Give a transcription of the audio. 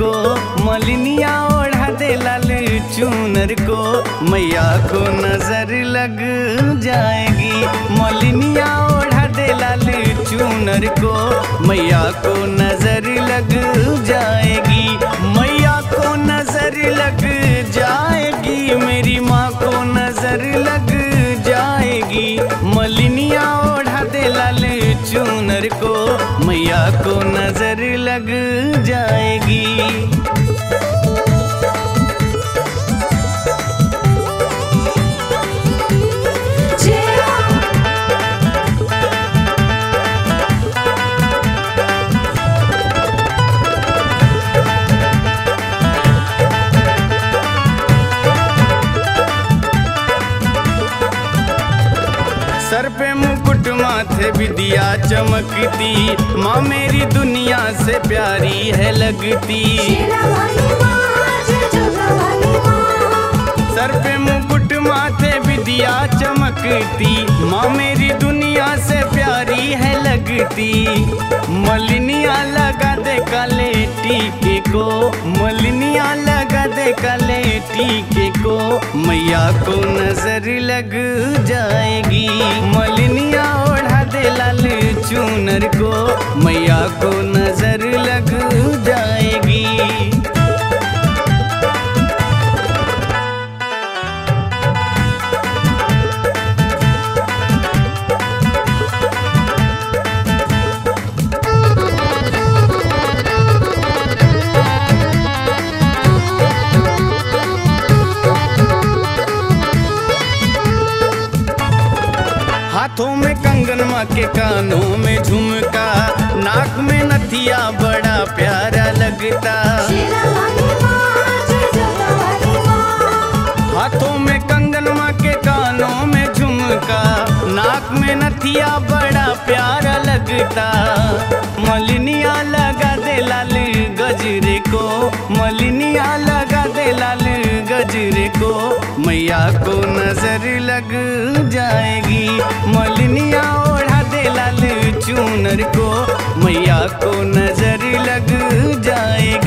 को, मलिनिया ओढ़ा दे लाल चूनर को, मैया को नजर लग जाएगी। मलिनिया ओढ़ा दे लाल चूनर को, मैया को नजर लग जाएगी। मैया को नजर लग जाएगी, मेरी माँ को नजर लग जाएगी। मलिनिया ओढ़ा दे लाल चूनर को, मैया को नजर लग जाएगी। सर पे मुकुट माथे विदिया चमकती, माँ मेरी दुनिया से प्यारी है लगती। सर पे मुकुट माथे विदिया चमकती, माँ मेरी दुनिया से प्यारी है लगती। मलिनिया लगा दे काले टीके को, मलिनिया लगा दे काले टीके को, मैया को नजर लग जाएगी। मलिनिया ओढ़ा दे लाल चूनर को, मैया को नजर लग जाएगी। हाथों में कंगन, माँ के कानों में झुमका, नाक में नथिया बड़ा प्यारा लगता। हाथों में कंगन, माँ के कानों में झुमका, नाक में नथिया बड़ा प्यारा लगता। मलिनिया लगा दे लाल गजरे को, मलिनिया लगा दे लाल गजरे को, मैया को नजर लग जाएगी। मलिनिया ओढ़ा दे लाल चूनर को, मैया को नजर लग जाएगी।